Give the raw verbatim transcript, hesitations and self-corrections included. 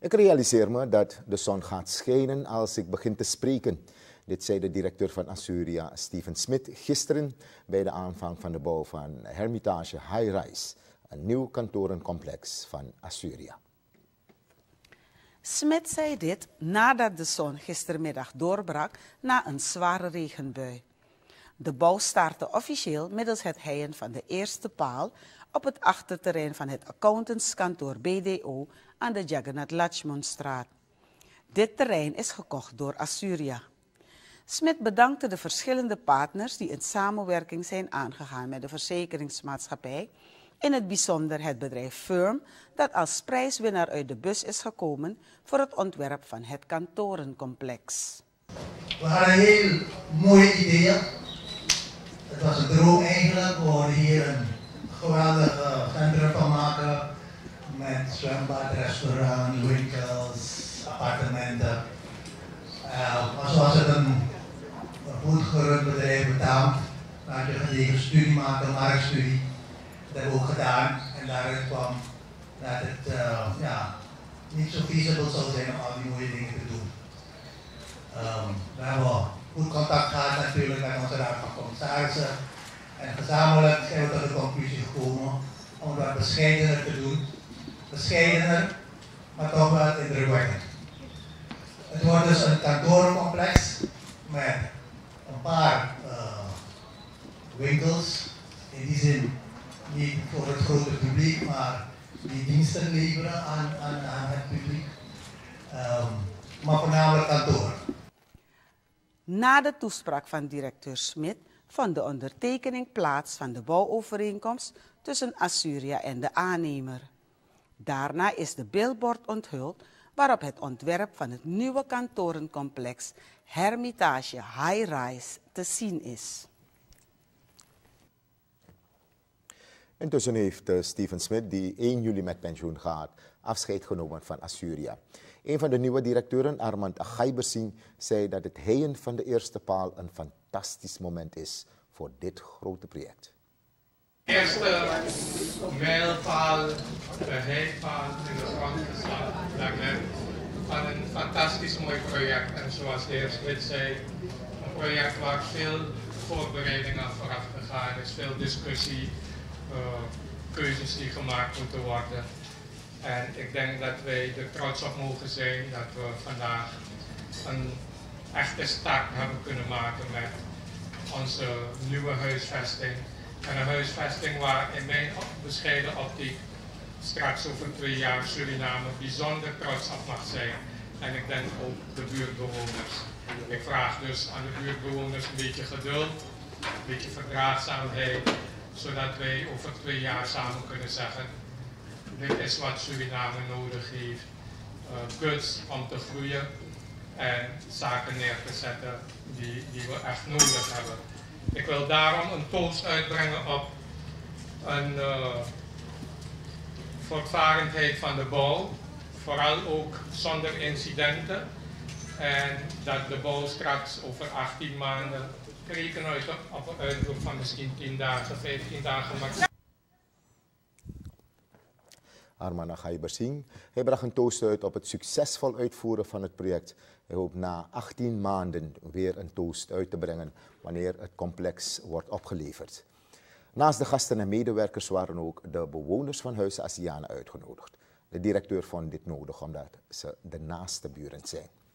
Ik realiseer me dat de zon gaat schijnen als ik begin te spreken. Dit zei de directeur van Azuria, Steven Smit, gisteren bij de aanvang van de bouw van Hermitage High Rise, een nieuw kantorencomplex van Azuria. Smit zei dit nadat de zon gistermiddag doorbrak na een zware regenbui. De bouw startte officieel middels het heien van de eerste paal op het achterterrein van het accountantskantoor B D O aan de Jagannath Lakshmanstraat. Dit terrein is gekocht door Azuria. Smit bedankte de verschillende partners die in samenwerking zijn aangegaan met de verzekeringsmaatschappij, in het bijzonder het bedrijf Firm, dat als prijswinnaar uit de bus is gekomen voor het ontwerp van het kantorencomplex. We hadden heel mooie ideeën. Het was een droom eigenlijk. We wilden hier een geweldig centrum van maken met zwembad, restaurant, winkels, appartementen. Uh, maar zoals het een, een goed gerund bedrijf betaamt, dan had je een studie maken, een marktstudie. Dat hebben we ook gedaan en daaruit kwam dat het uh, ja, niet zo feasible zou zijn om al die mooie dingen te doen. Um, we hebben goed contact gehad natuurlijk met onze raad van commissarissen en gezamenlijk zijn we tot de conclusie gekomen om het wat bescheidener te doen. Bescheidener, maar toch wel indrukwekkend. Het wordt dus een kantorencomplex met een paar uh, winkels, in die zin niet voor het grote publiek, maar die diensten leveren aan, aan, aan het publiek, um, maar voornamelijk kantoren. Na de toespraak van directeur Smit vond de ondertekening plaats van de bouwovereenkomst tussen Azuria en de aannemer. Daarna is de billboard onthuld waarop het ontwerp van het nieuwe kantorencomplex Hermitage High Rise te zien is. Intussen heeft uh, Steven Smit, die één juli met pensioen gaat, afscheid genomen van Azuria. Een van de nieuwe directeuren, Armand Agaibersing, zei dat het heien van de eerste paal een fantastisch moment is voor dit grote project. De eerste mijlpaal, de heipaal in de grond geslagen van een fantastisch mooi project. En zoals de heer Smit zei, een project waar veel voorbereiding aan vooraf gegaan is, veel discussie, uh, keuzes die gemaakt moeten worden. En ik denk dat wij er trots op mogen zijn dat we vandaag een echte start hebben kunnen maken met onze nieuwe huisvesting. En een huisvesting waar in mijn bescheiden optiek straks over twee jaar Suriname bijzonder trots op mag zijn. En ik denk ook de buurtbewoners. Ik vraag dus aan de buurtbewoners een beetje geduld, een beetje verdraagzaamheid, zodat wij over twee jaar samen kunnen zeggen: dit is wat Suriname nodig heeft. Uh, guts om te groeien en zaken neer te zetten die, die we echt nodig hebben. Ik wil daarom een toast uitbrengen op een uh, voortvarendheid van de bouw, vooral ook zonder incidenten. En dat de bouw straks over achttien maanden, rekenen uit op een uitloop van misschien tien dagen, vijftien dagen maximaal. Armand Agaibersing, hij bracht een toast uit op het succesvol uitvoeren van het project. Hij hoopt na achttien maanden weer een toast uit te brengen wanneer het complex wordt opgeleverd. Naast de gasten en medewerkers waren ook de bewoners van Huis Asiana uitgenodigd. De directeur vond dit nodig omdat ze de naaste buren zijn.